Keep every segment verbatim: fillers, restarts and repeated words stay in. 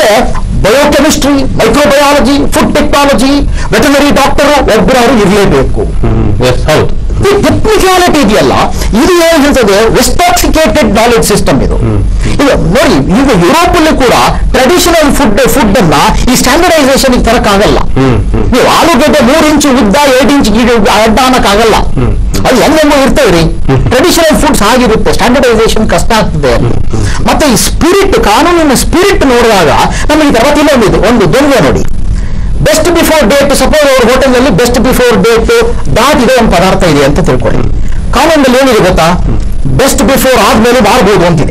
ಅಂದ್ರೆ biochemistry, microbiology, food technology, veterinary doctor ಒಬ್ಬರವರು ಇರಲೇಬೇಕು. ಹೌದು, ಟೆಕ್ನಿಕಾಲಿಟಿ ಇದೆಯಲ್ಲ, ಇದು ಏನು ಹೇಳ್ತದೆ, ವೆಸ್ಟಾಕ್ಸಿಕೇಟೆಡ್ ನಾಲೆಜ್ ಸಿಸ್ಟಮ್ ಇದು. ಈಗ ನೋಡಿ, ಈಗ ಯುರೋಪ್ ಅಲ್ಲಿ ಕೂಡ ಟ್ರೆಡಿಷನಲ್ ಫುಡ್ ಫುಡ್ ಅನ್ನ ಈ ಸ್ಟ್ಯಾಂಡರ್ಡೈಸೇಷನ್ ತರಕ್ಕಾಗಲ್ಲ. ನೀವು ಆಲೂಗಡ್ಡೆ ಮೂರ್ ಇಂಚು ಉದ್ದ ಏಟ್ ಇಂಚ್ ಅಡ್ಡ ಅನ್ನಕ್ಕಾಗಲ್ಲ. ಅದು ಹೆಂಗೆಂಗೋ ಇರ್ತೇವ್ರಿ. ಟ್ರೆಡಿಷನಲ್ ಫುಡ್ಸ್ ಆಗಿರುತ್ತೆ, ಸ್ಟ್ಯಾಂಡರ್ಡೈಸೇಷನ್ ಕಷ್ಟ ಆಗ್ತದೆ. ಮತ್ತೆ ಈ ಸ್ಪಿರಿಟ್, ಕಾನೂನಿನ ಸ್ಪಿರಿಟ್ ನೋಡಿದಾಗ ನಮಗೆ ತರಗತಿಲ್ಲ ಒಂದು ಒಂದು ಧ್ವನಿಗೆ ನೋಡಿ, ಬೆಸ್ಟ್ ಬಿಫೋರ್ ಡೇಟ್, ಸಪೋಸ್ ಅವ್ರ ಹೋಟೆಲ್ನಲ್ಲಿ ಬೆಸ್ಟ್ ಬಿಫೋರ್ ಡೇಟ್ ದಾಟಿದೆ ಒಂದು ಪದಾರ್ಥ ಇದೆ ಅಂತ ತಿಳ್ಕೊಳ್ಳಿ. ಕಾನೂನಲ್ಲಿ ಏನಿದೆ ಗೊತ್ತಾ, ಬೆಸ್ಟ್ ಬಿಫೋರ್ ಆದ್ಮೇಲೆ ಮಾಡಬಹುದು ಅಂತಿದೆ.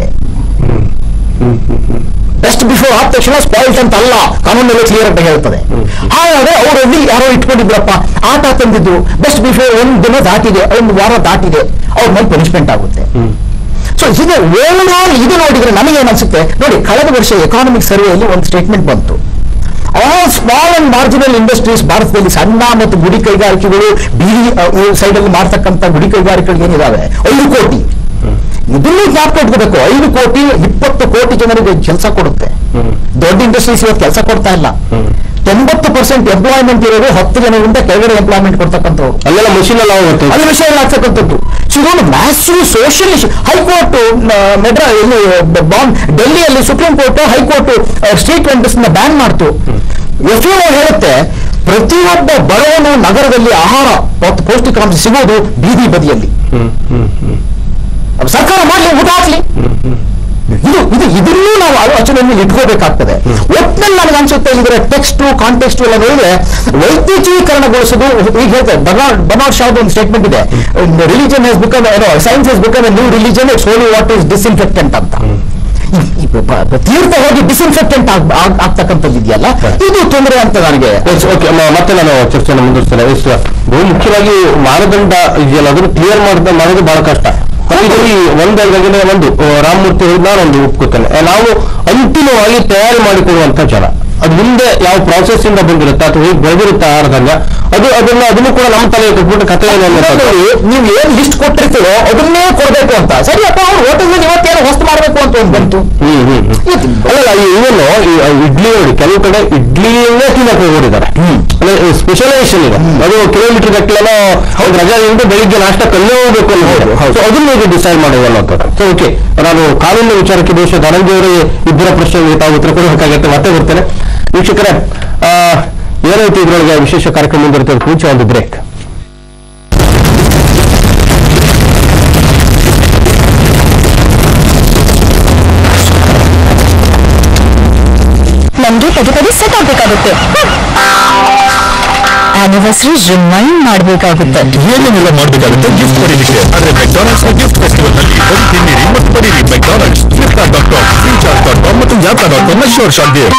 ಬೆಸ್ಟ್ ಬಿಫೋರ್ ಆದ ತಕ್ಷಣ ಸ್ಪಾಯ್ಲ್ಟ್ ಅಂತ ಅಲ್ಲ, ಕಾನೂನಲ್ಲಿ ಕ್ಲಿಯರ್ ಅಂತ ಹೇಳ್ತದೆ. ಹಾಗಾದ್ರೆ ಅವರಲ್ಲಿ ಯಾರೋ ಇಟ್ಕೊಂಡಿದ್ರಪ್ಪ, ಆಟ ತಂದಿದ್ದು ಬೆಸ್ಟ್ ಬಿಫೋರ್ ಒಂದು ದಿನ ದಾಟಿದೆ, ಒಂದು ವಾರ ದಾಟಿದೆ, ಅವ್ರ ಮೇಲೆ ಪನಿಷ್ಮೆಂಟ್ ಆಗುತ್ತೆ. ಸೊ ಇದು ಓವರ್ ಆಲ್ ಇದು ನೋಡಿದ್ರೆ ನಮಗೇನು ಅನ್ಸುತ್ತೆ ನೋಡಿ, ಕಳೆದ ವರ್ಷ ಎಕಾನಮಿಕ್ ಸರ್ವೆಯಲ್ಲಿ ಒಂದು ಸ್ಟೇಟ್ಮೆಂಟ್ ಬಂತು, all small and marginal industries ಭಾರತದಲ್ಲಿ ಸಣ್ಣ ಮತ್ತು ಗುಡಿ ಕೈಗಾರಿಕೆಗಳು, ಬೀದಿ ಸೈಡ್ ಅಲ್ಲಿ ಮಾಡ್ತಕ್ಕಂಥ ಗುಡಿ ಕೈಗಾರಿಕೆಗಳು ಏನಿದಾವೆ ಐದು ಕೋಟಿ. ಇದನ್ನು ಜ್ಞಾಪಕ ಇಟ್ಕೋಬೇಕು, ಐದು ಕೋಟಿ ಇಪ್ಪತ್ತು ಕೋಟಿ ಜನರಿಗೆ ಕೆಲಸ ಕೊಡುತ್ತೆ. ದೊಡ್ಡ ಇಂಡಸ್ಟ್ರೀಸ್ ಇವತ್ತು ಕೆಲಸ ಕೊಡ್ತಾ ಇಲ್ಲ. ತೊಂಬತ್ತು ಪರ್ಸೆಂಟ್ ಎಂಪ್ಲಾಯ್ಮೆಂಟ್ ಇರೋದು ಹತ್ತು ಜನರಿಂದ ಕೆಳಗಡೆ ಎಂಪ್ಲಾಯ್ಮೆಂಟ್ ಕೊಡ್ತಕ್ಕಂಥವ್ರು, ಅಲ್ಲೆಲ್ಲ ಮಷೀನ್ ಎಲ್ಲ ಆಗುತ್ತೆ, ಅಲ್ಲಿ ಮಿಷನ್ ಆಗ್ತಕ್ಕಂಥದ್ದು. ಇದೊಂದು massive social issue. High court Madras ಇಲ್ಲಿ ಬಾಂಬ್ ಡೆಲ್ಲಿಯಲ್ಲಿ supreme court high court street vendors ban ಮಾಡ್ತು. ಎಫ್ ಹೇಳುತ್ತೆ, ಪ್ರತಿಯೊಬ್ಬ ಬಡವನು ನಗರದಲ್ಲಿ ಆಹಾರ ಮತ್ತು ಪೌಷ್ಟಿಕಾಂಶ ಸಿಗೋದು ಬೀದಿ ಬದಿಯಲ್ಲಿ. ಸರ್ಕಾರ ಮಾಡಲಿ, ಊಟ ಹಾಕ್ಲಿ. ಇದು ಇದು ಇದನ್ನೂ ನಾವು ಆಲೋಚನೆಯಲ್ಲಿ ಇಟ್ಕೋಬೇಕಾಗ್ತದೆ. ಒಟ್ಟಿನಲ್ಲಿ ನನಗೆ ಅನ್ಸುತ್ತೆ, ಇದರ ಟೆಕ್ಸ್ಟ್ ಕಾಂಟೆಕ್ಸ್ಟ್ ಎಲ್ಲ ನೋಡಿದ್ರೆ ವೈದ್ಯಕೀಕರಣಗೊಳಿಸೋದು. ಈಗ ಹೇಳ್ತಾರೆ ಬರ್ನಾರ್ಡ್ ಬರ್ನಾರ್ಡ್ ಶಾವ್ದು ಒಂದು ಸ್ಟೇಟ್ಮೆಂಟ್ ಇದೆ, religion has become science has become a new religion, it's only what is disinfectant ಅಂತ. ತೀರ್ಥ ಹೋಗಿ ಡಿಸ್ಇನ್ಫೆಕ್ಟೆಂಟ್ ಆಗ್ತಕ್ಕಂಥದ್ದು ಇದೆಯಲ್ಲ, ಇದು ತೊಂದರೆ ಅಂತ ನನಗೆ. ಓಕೆ, ಮತ್ತೆ ನಾನು ಚರ್ಚೆಯನ್ನು ಮುಂದುವರಿಸ್ತೇನೆ. ಬಹು ಮುಖ್ಯವಾಗಿ ಮಾನದಂಡ ಇದೆಯಲ್ಲ, ಅದನ್ನು ಕ್ಲಿಯರ್ ಮಾಡಿದ ಮಾಡೋದು ಬಹಳ ಕಷ್ಟ. ಒಂದೆರಡನೇ ಒಂದು ರಾಮಮೂರ್ತಿ ಹೇಳಿದ ಒಂದು ಒಪ್ಕೋತೇನೆ, ನಾವು ಅಂತಿಮವಾಗಿ ತಯಾರಿ ಮಾಡಿಕೊಳ್ಳುವಂತ ಜನ, ಅದು ಮುಂದೆ ಯಾವ ಪ್ರಾಸೆಸ್ ಇಂದ ಬಂದಿರುತ್ತೆ ಅಥವಾ ಹೇಗೆ ಬೆಳೆದಿರುತ್ತೆ ಆಹಾರಧಾನ್ಯ, ಅದು ಅದನ್ನ ಅದನ್ನು ಕೂಡ ನಮ್ಮ ತಲೆ ಕೊಟ್ಬಿಟ್ಟು ಕಥೆ ನೀವು ಏನ್ ಲಿಸ್ಟ್ ಕೊಟ್ಟಿರ್ತೀರೋ ಅದನ್ನೇ ಕೊಡ್ಬೇಕು ಅಂತ. ಸರಿಯಪ್ಪ, ಅವ್ರು ಹೋಟೆಲ್ ಇವತ್ತೇನು ಹೊಸ್ತು ಮಾಡಬೇಕು ಅಂತ ಒಂದು ಬಂತು. ಹ್ಮ್ ಹ್ಮ್ ಅಲ್ಲ, ಇವನು ಇಡ್ಲಿ ನೋಡಿ, ಕೆಲವು ಕಡೆ ಇಡ್ಲಿಯನ್ನೇ ತಿನ್ನಕ್ಕೆ ಹೋಗಿದ್ದಾರೆ. ಅಂದ್ರೆ ಸ್ಪೆಷಲೈಸೇಷನ್ ಇದೆ, ಅದು ಕಿಲೋಮೀಟರ್ ಗಟ್ಟಲೆಲ್ಲ ರಜಾದಿಂದ ಬೆಳಿಗ್ಗೆ ನಾಷ್ಟ ಕಲ್ಲೇ ಹೋಗ್ಬೇಕು ಅನ್ನೋದು. ಸೊ ಅದನ್ನ ಈಗ ಡಿಸೈಡ್ ಮಾಡೋದು ಅನ್ನೋದು. ಸೊ ಓಕೆ, ನಾನು ಕಾನೂನಿನ ವಿಚಾರಕ್ಕೆ ಬಹುಶಃ ಧನಂಜಯ ಅವರಿಗೆ ಇಬ್ಬರ ಪ್ರಶ್ನೆಗೆ ತಾವು ಉತ್ತರ ಕೊಡಬೇಕಾಗತ್ತೆ. ಮತ್ತೆ ಬರ್ತೇನೆ ವೀಕ್ಷಕರೇ. ಏನಾಯ್ತು ಇದ್ರೊಳಗೆ ವಿಶೇಷ ಕಾರ್ಯಕ್ರಮ ಮುಂದಿರುತ್ತೆ. ಮುಂಚೆ ಒಂದು ಬ್ರೇಕ್. ನಮ್ಗೆ ಪದೇ ಪದೇ ಸೆಟ್ ಆಗ್ಬೇಕಾಗುತ್ತೆ, ಆನಿವರ್ಸರಿ ರಿಮೈಂಡ್ ಮಾಡಬೇಕಾಗುತ್ತೆ, ಏನೇನೆಲ್ಲ ಮಾಡಬೇಕಾಗುತ್ತೆ ಗಿಫ್ಟ್ ಪಡೀಲಿಕ್ಕೆ. ಆದ್ರೆ ಮೆಕ್ಡಾನಲ್ಡ್ಸ್ ನ ಗಿಫ್ಟ್ ಫೆಸ್ಟಿವಲ್ ನಲ್ಲಿ ಒಂದು ತಿನ್ನಿರಿ ಮತ್ತು ಪಡೀರಿ. McDonald's, Flipkart dot com, Freecharge dot com ಮತ್ತು ಯಾತ್ರಾ ಡಾಟ್ ಕಾಮ್ ನ ಶೋರ್ ಶಾಟ್ ಗಿಫ್ಟ್.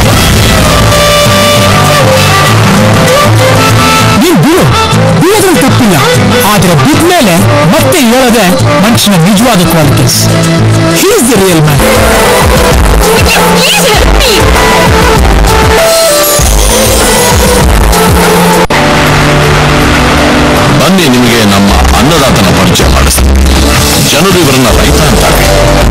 ನೀನ್ ಬೀಳು ಬೀಳೋದ್ರಲ್ಲಿ ತಪ್ಪಿಲ್ಲ, ಆದ್ರೆ ಬಿದ್ಮೇಲೆ ಮತ್ತೆ ಹೇಳೋದೆ ಮನುಷ್ಯನ ನಿಜವಾದ qualities. He is the real man. ಬನ್ನಿ, ನಿಮಗೆ ನಮ್ಮ ಅನ್ನದಾತನ ಪರಿಚಯ ಮಾಡಿಸ್ತೀನಿ. ಜನರು ಇವರನ್ನ ರೈತ ಅಂತಾರೆ.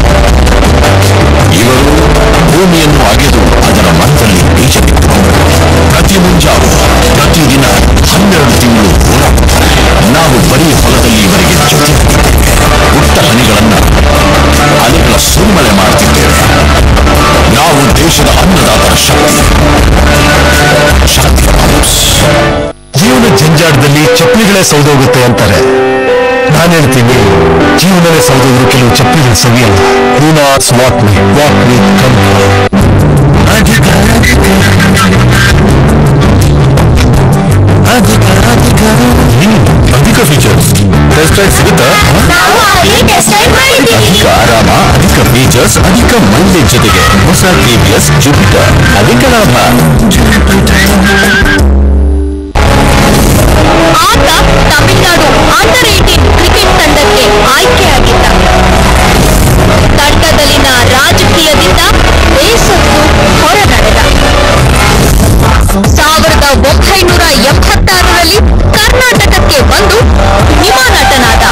ಇವರು ಭೂಮಿಯನ್ನು ಅಗೆದು ಅದರ ಮರದಲ್ಲಿ ಬೀಜ ಬಿತ್ತು ಪ್ರತಿ ಮುಂಜಾವು ಪ್ರತಿದಿನ ಹನ್ನೆರಡು ತಿಂಗಳು ಹೋರಾಡುತ್ತಾರೆ. ನಾವು ಬರೀ ಹೊಲದಲ್ಲಿ ಇವರಿಗೆ ಜೊತೆ ಪುಟ್ಟ ಹನಿಗಳನ್ನ ಅಲೆಗಳ ಸುರಿಮಳೆ ಮಾಡುತ್ತಿದ್ದೇವೆ. ನಾವು ದೇಶದ ಅನ್ನದಾತರ ಶಕ್ತಿ ಶಕ್ತಿ. ಜೀವನ ಜಂಜಾಟದಲ್ಲಿ ಚಪ್ಪಲಿಗಳೇ ಸೌದೋಗುತ್ತೆ ಅಂತಾರೆ. ನಾನು ಹೇಳ್ತೀನಿ, ಜೀವನವೇ ಸೌದೋದ್ರು ಕೆಲವು ಚಪ್ಪಲಿಗಳು ಸವಿಯಲ್ಲ. ನೀನು smart my walk with comfort. ಅಧಿಕ ಫೀಚರ್ಸ್ ಟೆಸ್ಟ್ ಡ್ರೈವ್ ಸಿಗುತ್ತಾ? ಅಧಿಕ ಆರಾಮ, ಅಧಿಕ ಫೀಚರ್ಸ್, ಅಧಿಕ ಮೈಲೇಜ್ ಜೊತೆಗೆ ಹೊಸ ಟಿವಿಎಸ್ ಜುಪಿಟರ್, ಅಧಿಕ ಲಾಭ. ಆತ ತಮಿಳುನಾಡು ಅಂಡರ್ ಏಟೀನ್ ಕ್ರಿಕೆಟ್ ತಂಡಕ್ಕೆ ಆಯ್ಕೆಯಾಗಿದ್ದ. ತಂಡದಲ್ಲಿನ ರಾಜಕೀಯದಿಂದ ಬೇಸತ್ತು ಹೊರನಡೆದ. ಸಾವಿರದ ಒಂಬೈನೂರ ಎಂಬತ್ತಾರರಲ್ಲಿ ಕರ್ನಾಟಕಕ್ಕೆ ಬಂದು ಸಿನಿಮಾ ನಟನಾದ.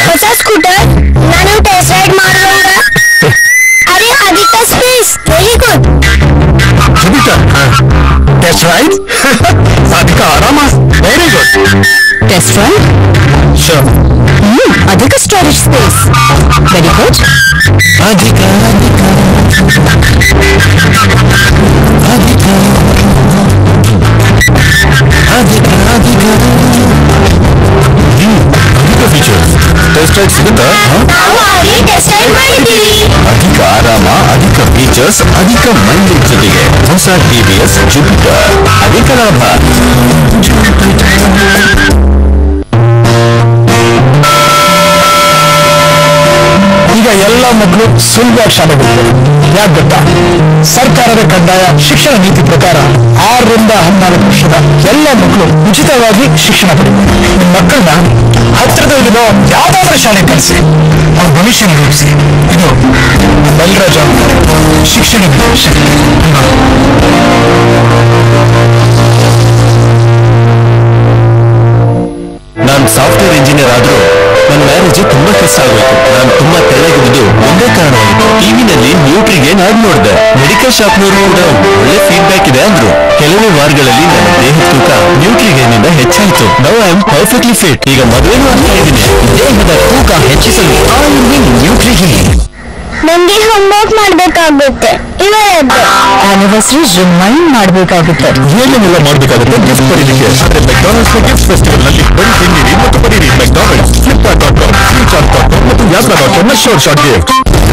ಹೊಸ ಸ್ಕೂಟರ್ ನಾನು ಟೆಸ್ಟ್ ರೈಡ್ ಮಾಡೋಣ. ಅರೆ ಅದಿಕ್ಕ space very good. Jupiter test ride ಸಾಧಿಕ ಆರಾಮ very good. Test ride sure hmm ಅದಕ್ಕೆ ಸ್ಟೋರೇಜ್ ಸ್ಪೇಸ್ ವೆರಿ ಗುಡ್. ಅಧಿಕ ಅಧಿಕ ಅಧಿಕ ಅಧಿಕ ಅಧಿಕ ಅಧಿಕ ಫೀಚರ್ಸ್ ಟೆಸ್ಟ್ ರೈಡ್ ಸಿಗುತ್ತಾ? ನಾವು ಆಗಿ ಟೆಸ್ಟ್ ರೈಡ್ ಮಾಡಿದ್ದೀವಿ. ಅಧಿಕ ಆರಾಮ, ಅಧಿಕ ಫೀಚರ್ಸ್, ಅಧಿಕ ಮೈಲೇಜ್ ಜೊತೆಗೆ ಹೊಸ ಟಿವಿಎಸ್ ಜುಪಿಟರ್ ಅಧಿಕ ಲಾಭ. ಈಗ ಎಲ್ಲ ಮಕ್ಕಳು ಸುಲಭವಾಗಿ ಶಾಲೆಗೆ ಹೋಗ್ತಾರೆ. ಯಾಕೆ ಗೊತ್ತಾ? ಸರ್ಕಾರದ ಕಡ್ಡಾಯ ಶಿಕ್ಷಣ ನೀತಿ ಪ್ರಕಾರ ಆರರಿಂದ ಹದಿನಾಲ್ಕು ವರ್ಷದ ಎಲ್ಲ ಮಕ್ಕಳು ಉಚಿತವಾಗಿ ಶಿಕ್ಷಣ ಪಡೆಯಬೇಕು. ನಿಮ್ಮ ಮಕ್ಕಳನ್ನ ಹತ್ತಿರದಲ್ಲಿರೋ ಯಾವ್ದಾದ್ರೂ ಶಾಲೆ ಕಳಿಸಿ ಅವ್ರ ಭವಿಷ್ಯ ರೂಪಿಸಿ. ಇದು ನಮ್ಮೆಲ್ಲರ ಜವಾಬ್ದಾರಿ. ಶಿಕ್ಷಣ ಶಕ್ತಿ. ನಾನು ಸಾಫ್ಟ್ವೇರ್ ಇಂಜಿನಿಯರ್ ಆದ್ರೂ ನನ್ನ ಮ್ಯಾರೇಜ್ ತುಂಬಾ ಕಷ್ಟ ಆಗೋಯ್ತು. ನಾನು ತುಂಬಾ ತೆಳ್ಳಗಿದ್ದು ಒಂದೇ ಕಾರಣವಾಗಿತ್ತು. ಟಿವಿನಲ್ಲಿ ನ್ಯೂಟ್ರಿಗೆ ನಾಡ್ ನೋಡಿದೆ. ಮೆಡಿಕಲ್ ಶಾಪ್ನವರು ಕೂಡ ಒಳ್ಳೆ ಫೀಡ್ಬ್ಯಾಕ್ ಇದೆ ಅಂದ್ರು. ಕೆಲವೇ ವಾರಗಳಲ್ಲಿ ನನ್ನ ದೇಹದ ತೂಕ ನ್ಯೂಟ್ರಿಗೇನಿಂದ ಹೆಚ್ಚಾಯಿತು. Now I am perfectly fit. ಈಗ ಮದುವೆನೂ ಆಗ್ತಾ ಇದ್ದೀನಿ. ದೇಹದ ತೂಕ ಹೆಚ್ಚಿಸಲು ನ್ಯೂಟ್ರಿಗೇನ್. ನಂಗೆ ಹೋಮ್ವರ್ಕ್ ಮಾಡ್ಬೇಕಾಗುತ್ತೆ. ಇವತ್ತು ಆನಿವರ್ಸರಿ ರಿಮೈಂಡ್ ಮಾಡಬೇಕಾಗುತ್ತೆ. ಏನೇನೆಲ್ಲ ಮಾಡಬೇಕಾಗುತ್ತೆ ಗಿಫ್ಟ್ ಪಡೀಲಿಕ್ಕೆ? ಆದ್ರೆ ಮೆಕ್ಡಾನಲ್ಡ್ಸ್ ಗಿಫ್ಟ್ ಫೆಸ್ಟಿವಲ್ ನಲ್ಲಿ ಬರೀ ತಿನ್ನಿರಿ ಮತ್ತು ಪಡೀರಿ. McDonald's, Flipkart dot com, Freecharge dot com ಮತ್ತು Yatra dot com sure short gift.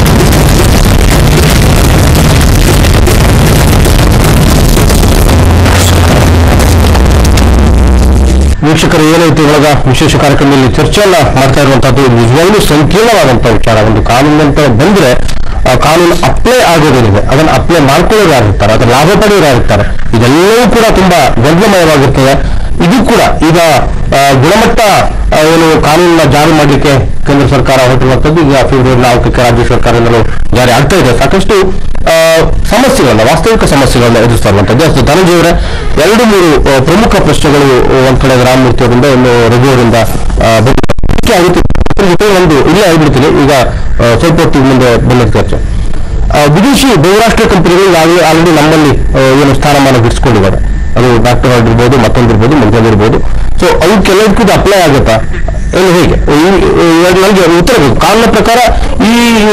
ವೀಕ್ಷಕರು, ಏನಾಯ್ತು ಇವಾಗ ವಿಶೇಷ ಕಾರ್ಯಕ್ರಮದಲ್ಲಿ ಚರ್ಚೆಯನ್ನ ಮಾಡ್ತಾ ಇರುವಂತದ್ದು ನಿಜವಾಗ್ಲೂ ಸಂಕೀರ್ಣವಾದಂತಹ ವಿಚಾರ. ಒಂದು ಕಾನೂನು ಅಂತ ಬಂದ್ರೆ ಆ ಕಾನೂನು ಅಪ್ಲೈ ಆಗೋದೇನಿದೆ ಅದನ್ನ ಅಪ್ಲೈ ಮಾಡ್ಕೊಳ್ಳೋರು ಯಾರಿರ್ತಾರೆ, ಅದರ ಲಾಭ ಪಡೆಯೋರು ಯಾರಿರ್ತಾರೆ, ಇದೆಲ್ಲವೂ ಕೂಡ ತುಂಬಾ ಗೊಂದಲಮಯವಾಗಿರ್ತದೆ. ಇದು ಕೂಡ ಈಗ ಗುಣಮಟ್ಟ ಏನು ಕಾನೂನನ್ನ ಜಾರಿ ಮಾಡಲಿಕ್ಕೆ ಕೇಂದ್ರ ಸರ್ಕಾರ ಹೊರಟಿರುವಂತದ್ದು ಈಗ ಫೆಬ್ರವರಿ ನಾಲ್ಕಕ್ಕೆ ರಾಜ್ಯ ಸರ್ಕಾರದಿಂದಲೂ ಜಾರಿ ಆಗ್ತಾ ಇದೆ. ಸಾಕಷ್ಟು ಸಮಸ್ಯೆಗಳನ್ನ, ವಾಸ್ತವಿಕ ಸಮಸ್ಯೆಗಳನ್ನ ಎದುರಿಸ್ತಾ ಇರುವಂತದ್ದು. ಅಷ್ಟು ಧನಂಜಯವರೇ, ಎರಡು ಮೂರು ಪ್ರಮುಖ ಪ್ರಶ್ನೆಗಳು ಒಂದ್ ಕಡೆ ರಾಮಮೂರ್ತಿ ಅವರಿಂದ, ಇನ್ನು ರಘು ಅವರಿಂದ ಆಗುತ್ತೆ. ಜೊತೆ ಒಂದು ಇಲ್ಲೇ ಆಗಿಬಿಡ್ತೀನಿ. ಈಗ ಸ್ವಲ್ಪ ಹೊತ್ತಿಗೆ ಮುಂದೆ ಬಂದ ಚರ್ಚೆ, ವಿದೇಶಿ ಬಹುರಾಷ್ಟ್ರ ಕಂಪನಿಗಳು ಈಗಾಗಲೇ ಆಲ್ರೆಡಿ ನಮ್ಮಲ್ಲಿ ಏನು ಸ್ಥಾನಮಾನ ಗಿಟ್ಟಿಸ್ಕೊಂಡಿದ್ದಾರೆ. ಅದು ಡಾಕ್ಟರ್ ಆಗಿರ್ಬೋದು, ಮತ್ತೊಂದಿರ್ಬೋದು, ಮತ್ತೊಂದಿರ್ಬೋದು. ಸೊ ಅವು ಕೆಲವಕ್ಕೂ ಅಪ್ಲೈ ಆಗುತ್ತಾ ಏನು, ಹೇಗೆ? ನನಗೆ ಉತ್ತರ ಬೇಕು. ಕಾನೂನಿನ ಪ್ರಕಾರ ಈ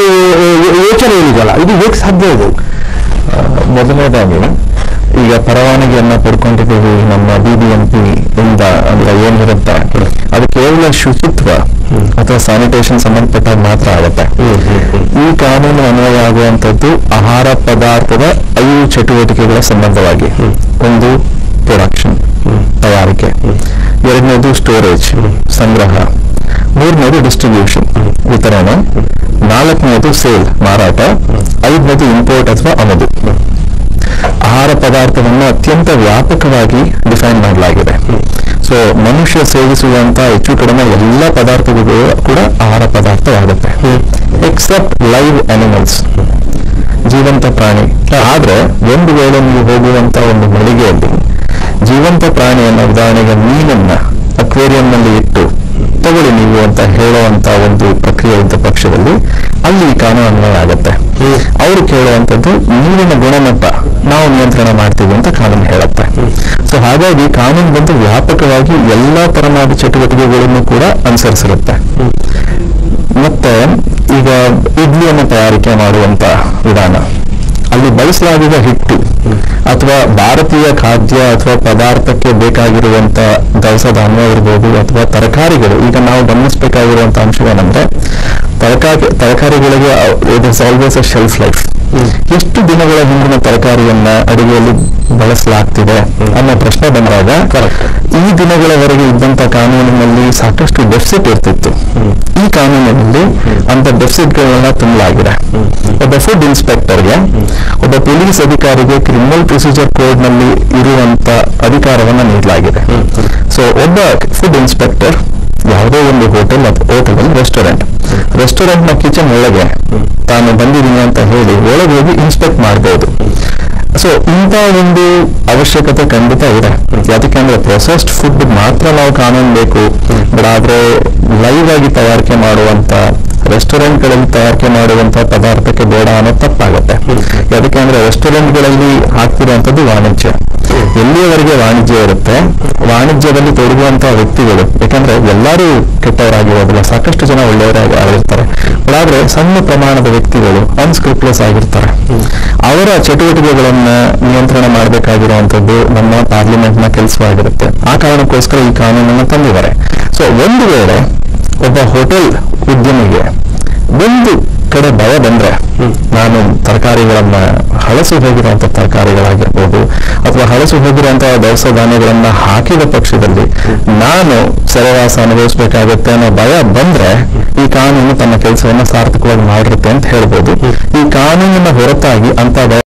ಯೋಚನೆ ಏನಿದೆಯಲ್ಲ ಇದು ಹೇಗೆ ಸಾಧ್ಯ ಇದೆ? ಮೊದಲನೇದಾಗಿ ಈಗ ಪರವಾನಗಿಯನ್ನ ಪಡ್ಕೊಂಡಿದ್ದೀವಿ ನಮ್ಮ ಬಿ ಬಿ ಎಂ ಪಿ ಇಂದ ಅಂದ್ರೆ ಏನಿರುತ್ತೆ ಅದು ಕೇವಲ ಶುಚಿತ್ವ ಅಥವಾ ಸ್ಯಾನಿಟೇಷನ್ ಸಂಬಂಧಪಟ್ಟಾಗ ಮಾತ್ರ ಆಗುತ್ತೆ. ಈ ಕಾನೂನು ಅನ್ವಯ ಆಗುವಂತದ್ದು ಆಹಾರ ಪದಾರ್ಥದ ಐದು ಚಟುವಟಿಕೆಗಳ ಸಂಬಂಧವಾಗಿ. ಒಂದು ಪ್ರೊಡಕ್ಷನ್ ತಯಾರಿಕೆ, ಎರಡನೇದು ಸ್ಟೋರೇಜ್ ಸಂಗ್ರಹ, ಮೂರನೇದು ಡಿಸ್ಟ್ರಿಬ್ಯೂಷನ್ ವಿತರಣೆ, ನಾಲ್ಕನೇದು ಸೇಲ್ ಮಾರಾಟ, ಐದನೇದು ಇಂಪೋರ್ಟ್ ಅಥವಾ ಆಮದು. ಆಹಾರ ಪದಾರ್ಥವನ್ನು ಅತ್ಯಂತ ವ್ಯಾಪಕವಾಗಿ ಡಿಫೈನ್ ಮಾಡಲಾಗಿದೆ. ಸೊ ಮನುಷ್ಯ ಸೇವಿಸುವಂತಹ ಹೆಚ್ಚು ಕಡಿಮೆ ಎಲ್ಲ ಪದಾರ್ಥಗಳು ಕೂಡ ಆಹಾರ ಪದಾರ್ಥವಾಗುತ್ತೆ, ಎಕ್ಸೆಪ್ಟ್ ಲೈವ್ ಅನಿಮಲ್ಸ್, ಜೀವಂತ ಪ್ರಾಣಿ. ಆದ್ರೆ ಒಂದು ವೇಳೆ ನೀವು ಹೋಗುವಂತ ಒಂದು ಮಳಿಗೆಯಲ್ಲಿ ಜೀವಂತ ಪ್ರಾಣಿಯನ್ನ, ಉದಾಹರಣೆಗೆ ಮೀನನ್ನ ಅಕ್ವೇರಿಯಂ ನಲ್ಲಿ ಇಟ್ಟು ತಗೊಳ್ಳಿ ನೀವು ಅಂತ ಹೇಳುವಂತ ಒಂದು ಪ್ರಕ್ರಿಯೆ ಇದ್ದ ಪಕ್ಷದಲ್ಲಿ ಅಲ್ಲಿ ಕಾನೂನು ಅನ್ವಯ ಆಗುತ್ತೆ. ಅವರು ಕೇಳುವಂಥದ್ದು ನೀರಿನ ಗುಣಮಟ್ಟ ನಾವು ನಿಯಂತ್ರಣ ಮಾಡ್ತೀವಿ ಅಂತ ಕಾನೂನು ಹೇಳುತ್ತೆ. ಸೊ ಹಾಗಾಗಿ ಕಾನೂನು ಬಂದು ವ್ಯಾಪಕವಾಗಿ ಎಲ್ಲಾ ತರನಾದ ಚಟುವಟಿಕೆಗಳನ್ನು ಕೂಡ ಅನುಸರಿಸಿರುತ್ತೆ. ಮತ್ತೆ ಈಗ ಇಡ್ಲಿಯನ್ನು ತಯಾರಿಕೆ ಮಾಡುವಂತ ವಿಧಾನ, ಅಲ್ಲಿ ಬಳಸಲಾಗಿರುವ ಹಿಟ್ಟು ಅಥವಾ ಭಾರತೀಯ ಖಾದ್ಯ ಅಥವಾ ಪದಾರ್ಥಕ್ಕೆ ಬೇಕಾಗಿರುವಂತ ದವಸ ಧಾನ್ಯ ಇರ್ಬೋದು ಅಥವಾ ತರಕಾರಿಗಳು. ಈಗ ನಾವು ಗಮನಿಸಬೇಕಾಗಿರುವಂತ ಅಂಶವೇನೆಂದ್ರೆ ತರಕಾರಿ ತರಕಾರಿಗಳಿಗೆ it is always a shelf life. ಎಷ್ಟು ದಿನಗಳ ಹಿಂದಿನ ತರಕಾರಿಯನ್ನ ಅಡುಗೆಯಲ್ಲಿ ಬಳಸಲಾಗ್ತಿದೆ ಅನ್ನೋ ಪ್ರಶ್ನೆ ಬಂದಾಗ ಈ ದಿನಗಳವರೆಗೆ ಇದ್ದಂತ ಕಾನೂನಿನಲ್ಲಿ ಸಾಕಷ್ಟು ಡೆಫಿಸಿಟ್ ಇರ್ತಿತ್ತು. ಈ ಕಾನೂನಿನಲ್ಲಿ ಅಂತ ಡೆಫಿಸಿಟ್ಗಳನ್ನ ತುಂಬಲಾಗಿದೆ. ಒಬ್ಬ ಫುಡ್ ಇನ್ಸ್ಪೆಕ್ಟರ್ಗೆ, ಒಬ್ಬ ಪೊಲೀಸ್ ಅಧಿಕಾರಿಗೆ ಕ್ರಿಮಿನಲ್ ಪ್ರೊಸೀಜರ್ ಕೋಡ್ ನಲ್ಲಿ ಇರುವಂತ ಅಧಿಕಾರವನ್ನ ನೀಡಲಾಗಿದೆ. ಸೊ ಒಬ್ಬ ಫುಡ್ ಇನ್ಸ್ಪೆಕ್ಟರ್ ಯಾವುದೋ ಒಂದು ಹೋಟೆಲ್ ಹೋಟೆಲ್ ರೆಸ್ಟೋರೆಂಟ್ ರೆಸ್ಟೋರೆಂಟ್ ನ ಕಿಚನ್ ಒಳಗೆ ತಾನು ಬಂದಿದ್ದೀನಿ ಅಂತ ಹೇಳಿ ಒಳಗೆ ಹೋಗಿ ಇನ್ಸ್ಪೆಕ್ಟ್ ಮಾಡಬಹುದು. ಸೊ ಇಂಥ ಒಂದು ಅವಶ್ಯಕತೆ ಖಂಡಿತ ಇದೆ. ಯಾಕಂದ್ರೆ ಪ್ರೊಸೆಸ್ಡ್ ಫುಡ್ ಮಾತ್ರ ನಾವು ಕಾನೂನು ಬೇಕು, ಬಟ್ ಆದ್ರೆ ಲೈವ್ ಆಗಿ ತಯಾರಿಕೆ ಮಾಡುವಂತ ರೆಸ್ಟೋರೆಂಟ್ಗಳಲ್ಲಿ ತಯಾರಿಕೆ ಮಾಡುವಂತಹ ಪದಾರ್ಥಕ್ಕೆ ಬೇಡ ಅನ್ನೋದು ತಪ್ಪಾಗುತ್ತೆ. ಯಾಕೆ ಅಂದ್ರೆ ರೆಸ್ಟೋರೆಂಟ್ಗಳಲ್ಲಿ ಹಾಕ್ತಿರುವಂತದ್ದು ವಾಣಿಜ್ಯ. ಎಲ್ಲಿಯವರೆಗೆ ವಾಣಿಜ್ಯ ಇರುತ್ತೆ, ವಾಣಿಜ್ಯದಲ್ಲಿ ತೊಡಗುವಂತಹ ವ್ಯಕ್ತಿಗಳು, ಯಾಕಂದ್ರೆ ಎಲ್ಲರೂ ಕೆಟ್ಟವರಾಗಿರೋದಿಲ್ಲ, ಸಾಕಷ್ಟು ಜನ ಒಳ್ಳೆಯವರಾಗಿ ಆಗಿರ್ತಾರೆ. ಆದ್ರೆ ಸಣ್ಣ ಪ್ರಮಾಣದ ವ್ಯಕ್ತಿಗಳು ಅನ್ಸ್ಕ್ರಿಪ್ಟ್ಲೆಸ್ ಆಗಿರ್ತಾರೆ. ಅವರ ಚಟುವಟಿಕೆಗಳನ್ನ ನಿಯಂತ್ರಣ ಮಾಡಬೇಕಾಗಿರುವಂತದ್ದು ನಮ್ಮ ಪಾರ್ಲಿಮೆಂಟ್ ನ ಕೆಲಸವಾಗಿರುತ್ತೆ. ಆ ಕಾರಣಕ್ಕೋಸ್ಕರ ಈ ಕಾನೂನನ್ನು ತಂದಿದ್ದಾರೆ. ಸೊ ಒಂದು ವೇಳೆ ಒಬ್ಬ ಹೋಟೆಲ್ ಉದ್ಯಮಿಗೆ ಒಂದು ಕಡೆ ಭಯ ಬಂದ್ರೆ, ನಾನು ತರಕಾರಿಗಳನ್ನ ಹಳಸು ಹೋಗಿರುವಂತಹ ತರಕಾರಿಗಳಾಗಿರ್ಬೋದು ಅಥವಾ ಹಳಸು ಹೋಗಿರುವಂತಹ ದವಸ ಧಾನ್ಯಗಳನ್ನ ಹಾಕಿದ ಪಕ್ಷದಲ್ಲಿ ನಾನು ಸೆರೆವಾಸ ಅನುಭವಿಸಬೇಕಾಗುತ್ತೆ ಅನ್ನೋ ಭಯ ಬಂದ್ರೆ ಈ ಕಾನೂನು ತನ್ನ ಕೆಲಸವನ್ನ ಸಾರ್ಥಕವಾಗಿ ಮಾಡಿರುತ್ತೆ ಅಂತ ಹೇಳ್ಬೋದು. ಈ ಕಾನೂನಿನ ಹೊರತಾಗಿ ಅಂತ